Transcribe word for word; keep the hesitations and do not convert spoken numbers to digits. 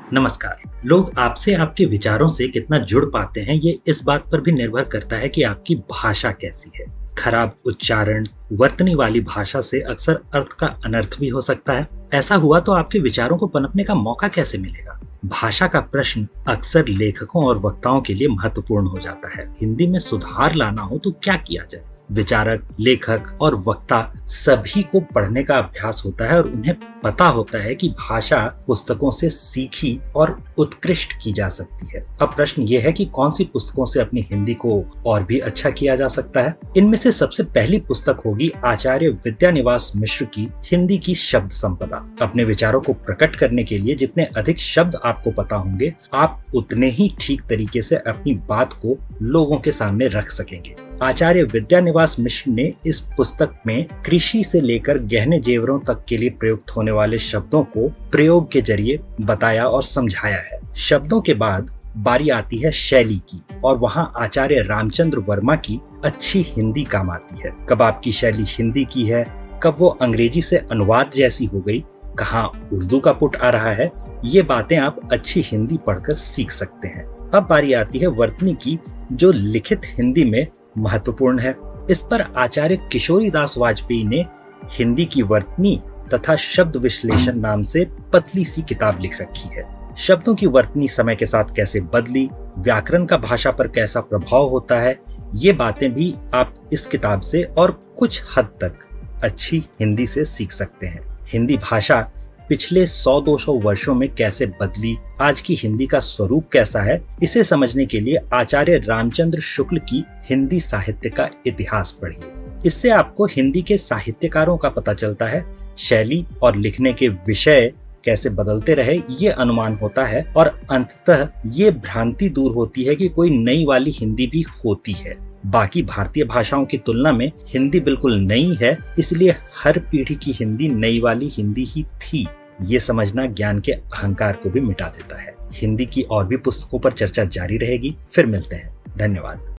नमस्कार। लोग आपसे आपके विचारों से कितना जुड़ पाते हैं ये इस बात पर भी निर्भर करता है कि आपकी भाषा कैसी है। खराब उच्चारण, वर्तनी वाली भाषा से अक्सर अर्थ का अनर्थ भी हो सकता है। ऐसा हुआ तो आपके विचारों को पनपने का मौका कैसे मिलेगा? भाषा का प्रश्न अक्सर लेखकों और वक्ताओं के लिए महत्वपूर्ण हो जाता है। हिंदी में सुधार लाना हो तो क्या किया जाए? विचारक, लेखक और वक्ता सभी को पढ़ने का अभ्यास होता है और उन्हें पता होता है कि भाषा पुस्तकों से सीखी और उत्कृष्ट की जा सकती है। अब प्रश्न ये है कि कौन सी पुस्तकों से अपनी हिंदी को और भी अच्छा किया जा सकता है। इनमें से सबसे पहली पुस्तक होगी आचार्य विद्यानिवास मिश्र की हिंदी की शब्द संपदा। अपने विचारों को प्रकट करने के लिए जितने अधिक शब्द आपको पता होंगे, आप उतने ही ठीक तरीके से अपनी बात को लोगों के सामने रख सकेंगे। आचार्य विद्यानिवास मिश्र ने इस पुस्तक में कृषि से लेकर गहने जेवरों तक के लिए प्रयुक्त होने वाले शब्दों को प्रयोग के जरिए बताया और समझाया है। शब्दों के बाद बारी आती है शैली की, और वहाँ आचार्य रामचंद्र वर्मा की अच्छी हिंदी काम आती है। कब आपकी शैली हिंदी की है, कब वो अंग्रेजी से अनुवाद जैसी हो गई, कहाँ उर्दू का पुट आ रहा है, ये बातें आप अच्छी हिंदी पढ़कर सीख सकते हैं। अब बारी आती है वर्तनी की, जो लिखित हिंदी में महत्वपूर्ण है। इस पर आचार्य किशोरी दास वाजपेयी ने हिंदी की वर्तनी तथा शब्द विश्लेषण नाम से पतली सी किताब लिख रखी है। शब्दों की वर्तनी समय के साथ कैसे बदली, व्याकरण का भाषा पर कैसा प्रभाव होता है, ये बातें भी आप इस किताब से और कुछ हद तक अच्छी हिंदी से सीख सकते हैं। हिंदी भाषा पिछले सौ दो सौ वर्षों में कैसे बदली, आज की हिंदी का स्वरूप कैसा है, इसे समझने के लिए आचार्य रामचंद्र शुक्ल की हिंदी साहित्य का इतिहास पढ़िए। इससे आपको हिंदी के साहित्यकारों का पता चलता है। शैली और लिखने के विषय कैसे बदलते रहे ये अनुमान होता है, और अंततः ये भ्रांति दूर होती है कि कोई नई वाली हिंदी भी होती है। बाकी भारतीय भाषाओं की तुलना में हिंदी बिल्कुल नई है, इसलिए हर पीढ़ी की हिंदी नई वाली हिंदी ही थी। ये समझना ज्ञान के अहंकार को भी मिटा देता है। हिंदी की और भी पुस्तकों पर चर्चा जारी रहेगी। फिर मिलते हैं। धन्यवाद।